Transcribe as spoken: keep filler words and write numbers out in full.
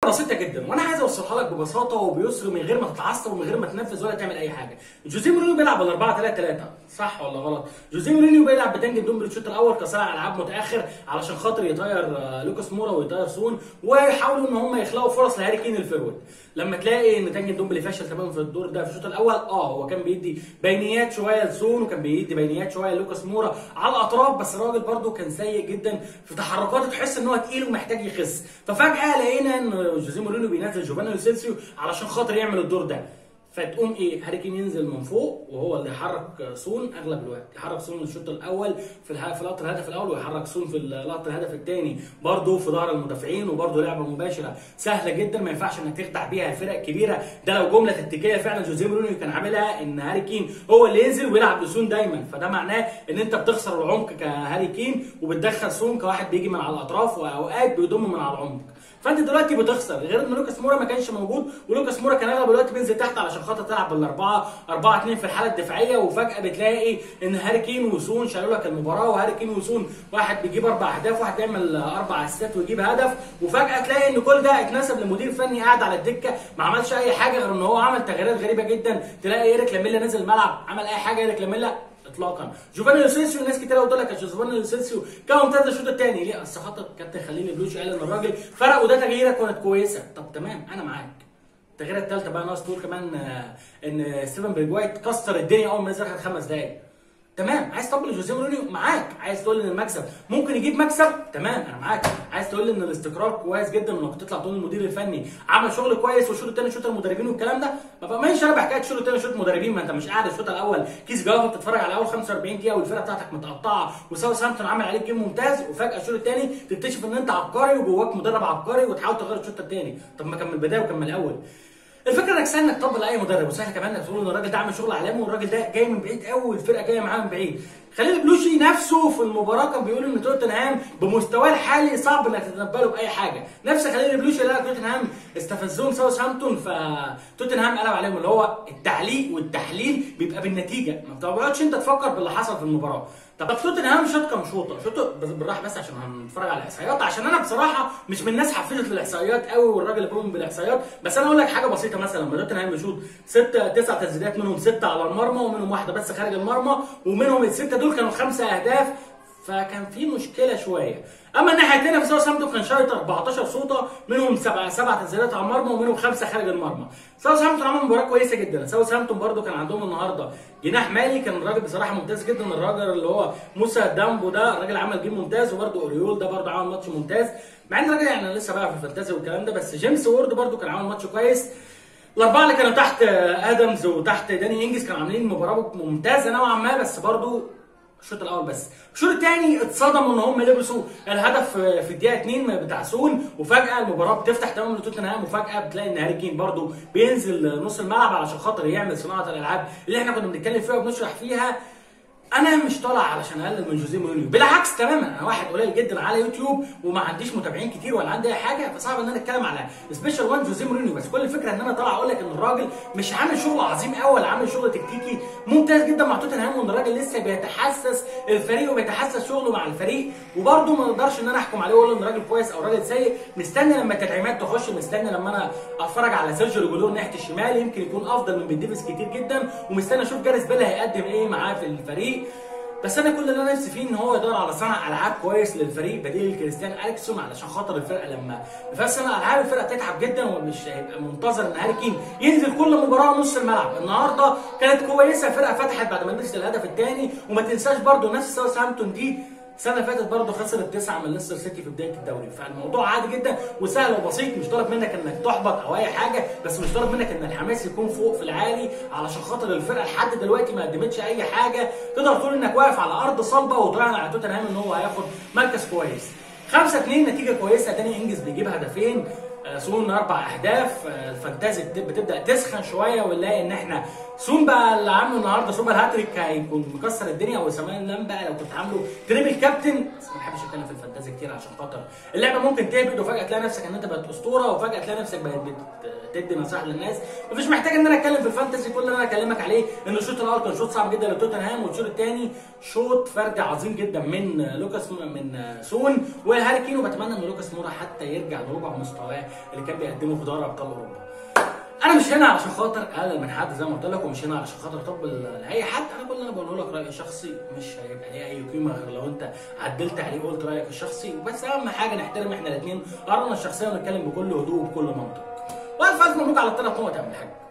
بسيطه جدا وانا عايز اوصلها لك ببساطه وبيسر من غير ما تتعصب ومن غير ما تنفذ ولا تعمل اي حاجه. جوزيه مورينيو بيلعب بال أربعة ثلاثة ثلاثة، صح ولا غلط؟ جوزيه مورينيو بيلعب بتانج دومبلي الشوط الاول كصانع العاب متاخر علشان خاطر يطير لوكاس مورا ويطير سون، ويحاولوا ان هم يخلقوا فرص لهاري كين الفيرود. لما تلاقي ان تانج دومبلي فشل تماما في الدور ده في الشوط الاول، اه هو كان بيدي بينيات شويه لسون وكان بيدي بينيات شويه لوكاس مورا على الاطراف، بس الراجل برده كان سيء جدا في تحركاته، تحس ان هو تقيل ومحتاج يخس. ففجاه لقينا ان جوزيه مورينيو بينزل جوفاني لو سيلسيو علشان خاطر يعمل الدور ده، فتقوم ايه؟ هاري كين ينزل من فوق وهو اللي يحرك سون اغلب الوقت، يحرك سون الشوط الاول في الها... في لقطه الهدف الاول، ويحرك سون في لقطه الهدف الثاني برضه في ظهر المدافعين، وبرضه لعبه مباشره سهله جدا ما ينفعش انك تخدع بيها الفرق الكبيره. ده لو جمله تكتيكيه فعلا جوزيه مورينيو كان عاملها، ان هاري كين هو اللي ينزل ويلعب لسون دايما، فده معناه ان انت بتخسر العمق كهاري كين وبتدخل سون كواحد بيجي من على الاطراف واوقات بيضم من على العمق. فانت دلوقتي بتخسر، غير ان لوكاس مورا ما كانش موجود، ولوكاس مورا كان اغلب الوقت بينزل تحت علشان خاطر تلعب بالاربعه أربعة اتنين في الحاله الدفاعيه، وفجاه بتلاقي ان هاري كين وسون شالوا لك المباراه، وهاري كين وسون واحد بيجيب اربع اهداف واحد بيعمل اربع اسيستات ويجيب هدف، وفجاه تلاقي ان كل ده اتنسب لمدير فني قاعد على الدكه ما عملش اي حاجه غير ان هو عمل تغييرات غريبه جدا. تلاقي ايريك لاميلا نزل الملعب عمل اي حاجه؟ ايريك لاميلا اطلاقا. جوفاني لو سيلسيو ناس كتير قلت لك جوفاني لو سيلسيو كان ممتاز الشوط الثاني، ليه؟ اصل خاطر كابتن خليني بلوشي قال ان الراجل فرق وده تغييره كانت كويسه. طب تمام انا معاك. التغييره الثالثه بقى ناقص تقول كمان ان ستيفن برجوايت كسر الدنيا اول ما نزل اخر خمس دقائق. تمام، عايز تطبل جوزيه مورينيو معاك، عايز تقول ان المكسب ممكن يجيب مكسب، تمام انا معاك، عايز تقول ان الاستقرار كويس جدا وانك تطلع تقول المدير الفني عمل شغل كويس والشوط الثاني شوط المدربين والكلام ده، ما بقاش انا بحكايه الشوط الثاني شوط مدربين، ما انت مش قاعد الشوط الاول كيس جوافه بتتفرج على اول خمسة وأربعين دقيقه والفرقه بتاعتك متقطعه وساوثهامبتون عامل عليك جيم ممتاز، وفجاه الشوط الثاني تكتشف ان انت عبقري وجواك مدرب عبقري وتحاول تغير الشوط الثاني. طب ما كان من البدايه وكان من الاول. الفكره انك سهل انك تطبل اي مدرب، وسهل كمان انك تقول ان الراجل ده عامل شغل عالمي والراجل ده جاي من بعيد قوي والفرقه جايه معاه من بعيد. خليل بلوشي نفسه في المباراه كان بيقول ان توتنهام بمستواه الحالي صعب انك تتنبأ له باي حاجه، نفس خليل بلوشي اللي قال توتنهام استفزهم ساوثهامبتون فتوتنهام قلب عليهم، اللي هو التعليق والتحليل بيبقى بالنتيجه، ما بتقعدش انت تفكر باللي حصل في المباراه. طب توتنهام شاط كام شوطه؟ شوطه بالراحه بس عشان هنتفرج على الاحصائيات، عشان انا بصراحه مش من الناس حفظت الاحصائيات قوي والراجل اللي بيقوم بالاحصائيات، بس انا اقول لك حاجه بسيطه، مثلا لما توتنهام بيشوط ست تسع تسديدات منهم سته على المرمى ومنهم واحده بس خارج المرمى، ومنهم السته دول كانوا خمسه اهداف، فكان في مشكله شويه. اما الناحيه الثانيه في ساوثهامبتون كان شايط أربعتاشر شوطه منهم سبع سبع تسديدات على المرمى ومنهم خمسه خارج المرمى. ساوثهامبتون عمل مباراه كويسه جدا. ساوثهامبتون برده كان عندهم النهارده جناح مالي، كان الراجل بصراحه ممتاز جدا، الراجل اللي هو موسى دامبو ده الراجل عمل جيم ممتاز، وبرده اوريول ده برده عمل ماتش ممتاز، مع ان الراجل يعني لسه بقى في الفانتازي والكلام ده، بس جيمس وورد برده كان عامل ماتش كويس. الاربعه اللي كانوا تحت ادمز وتحت داني انجز كانوا عاملين مباراه ممتازه نوعا ما، بس برده الشوط الاول بس. الشوط الثاني اتصدموا ان هم لبسوا الهدف في الدقيقه اتنين بتاع سون، وفجاه المباراه بتفتح تماما لتوتنهام، وفجاه بتلاقي ان هاري كين برده بينزل نص الملعب علشان خاطر يعمل صناعه الالعاب اللي احنا كنا بنتكلم فيها وبنشرح فيها. انا مش طالع علشان اقلل من جوزيه مورينيو، بالعكس تماما، انا واحد قليل جدا على يوتيوب وما عنديش متابعين كتير ولا عندي اي حاجه، فصعب ان انا اتكلم على سبيشال وان جوزيه مورينيو، بس كل الفكره ان انا طالع اقول لك ان الراجل مش عامل شغل عظيم قوي ولا عامل شغل تكتيكي ممتاز جدا مع توتنهام، وان الراجل لسه بيتحسس الفريق وبيتحسس شغله مع الفريق، وبرده ما اقدرش ان انا احكم عليه واقول ان الراجل كويس او راجل سيء. مستني لما التدعيمات تخش، مستني لما انا اتفرج على سيرجيو ريجولور ناحيه الشمال يمكن يكون افضل من بن ديفيس كتير جدا، ومستني اشوف جاريث بيل هيقدم ايه معاه في الفريق. بس انا كل اللي انا نفسي فيه ان هو يدور على صانع العاب كويس للفريق بديل كريستيان اليكسون، علشان خاطر الفرقه لما ما فيهاش صانع العاب الفرقه تتعب جدا، ومش هيبقى منتظر ان هاري كين ينزل كل مباراه نص الملعب. النهارده كانت كويسه، الفرقه فتحت بعد ما لبست الهدف الثاني، وما تنساش برده نفس ساوثهامبتون دي السنه اللي فاتت برضه خسرت تسعه من ليستر سيتي في بدايه الدوري، فالموضوع عادي جدا وسهل وبسيط، مش طالب منك انك تحبط او اي حاجه، بس مش طالب منك ان الحماس يكون فوق في العالي، علشان خاطر الفرقه لحد دلوقتي ما قدمتش اي حاجه تقدر تقول انك واقف على ارض صلبه وتراهن على توتنهام ان هو هياخد مركز كويس. خمسة اتنين نتيجه كويسه، داني انجز بيجيب هدفين، سون اربع اهداف، الفانتازي بتبدا تسخن شويه، ونلاقي ان احنا سون بقى اللي عامله النهارده سوبر هاتريك هيكون مكسر الدنيا، وسمان لام بقى لو كنت عامله تريبل كابتن، بس ما بحبش اتكلم في الفانتازي كتير عشان خاطر اللعبه ممكن تهبط وفجاه تلاقي نفسك ان انت بقت اسطوره، وفجاه تلاقي نفسك بقت بتدي نصائح للناس. مفيش محتاج ان انا اتكلم في الفانتازي، كل اللي انا اكلمك عليه ان الشوط الاول كان شوط صعب جدا لتوتنهام، والشوط الثاني شوط فرد عظيم جدا من لوكاس من سون وهاري كين، وبتمنى ان لوكاس مورا حتى يرجع لربع مستواه اللي كان بيقدمه في دوري ابطال اوروبا. انا مش هنا علشان خاطر اقلل من حد زي ما قلت لك، ومش هنا علشان خاطر اطبل لاي حد. انا كل اللي انا بقوله لك رايي الشخصي، مش هيبقى ليه اي قيمه غير لو انت عدلت عليه وقلت رايك الشخصي. وبس اهم حاجه نحترم احنا الاثنين ارائنا الشخصيه ونتكلم بكل هدوء وبكل منطق. والف الف مبروك على الثلاث نقط يا عم الحاج.